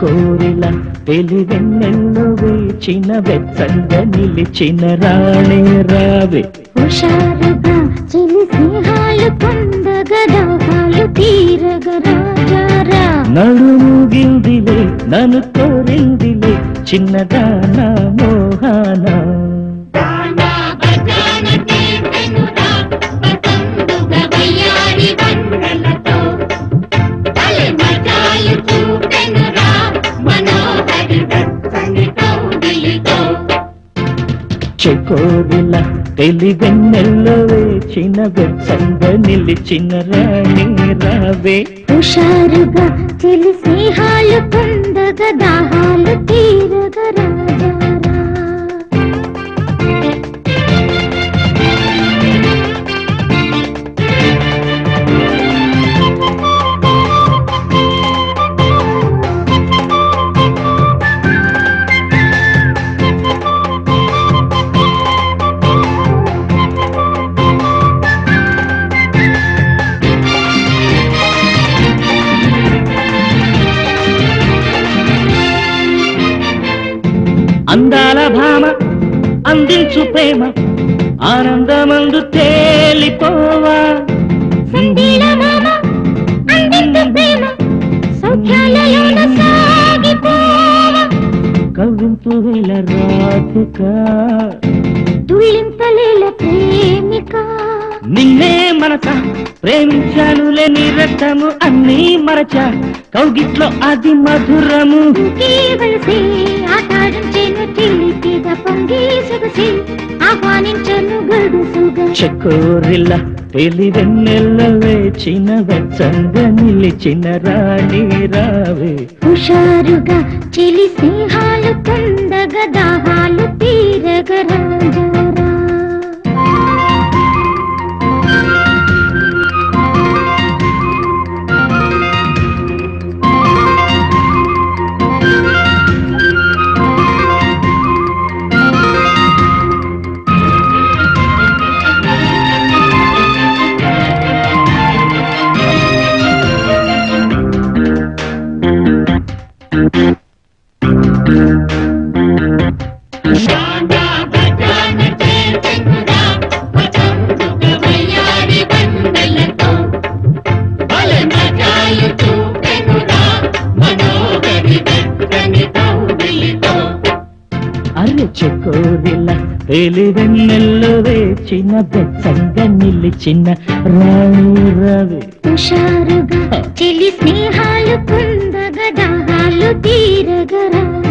చెకోరిల తెలివెన్నెల్లో వేచిన వెచ్చంగా నిలిచిన రాణే రావే హుషారుగా చిలి స్నేహాలు పొందగా దాహాలు తీరగా రాజారా నడుము గిల్దిలే నన్ను కోరిందిలే చిన్నదానా మోహానా చెకోరిల తెలివెన్నెల్లో వేచిన వెచ్చంగా నిలిచిన రాణి రావే హుషారుగా చిలి స్నేహాలు పొందగా దాహాలు తీరగా రాజారా అందాల భామ అందించు ప్రేమ ఆనందమందు తేలిపోవా సందీల మామ అందించు ప్రేమ సౌఖ్యాలలోన సాగిపోవా కవ్వింపు వేళ రాధిక తుళ్ళింతలేల ప్రేమిక నిన్నే మనస ప్రేమించానులే నీ రక్తము అన్నీ మరచ కౌగిట్లో అది మధురము కేవలసే ఆటాడించేను చిలిపిగా పొంగి సొగసి ఆహ్వానించను గడుసుగా చెకోరిల్ల తెలివెన్నెల్ల వేచిన వెచ్చంగా నిలిచిన రాణి రావే హుషారుగా చిలి స్నేహాలు పొందగా దాహాలు తీరగా రాజారా అరే చెకోరిల తెలివెన్నెల్లో వేచిన వెచ్చంగా నిలిచిన రాణి రావే హుషారుగా చిలి స్నేహాలు పొందగా దాహాలు తీరగా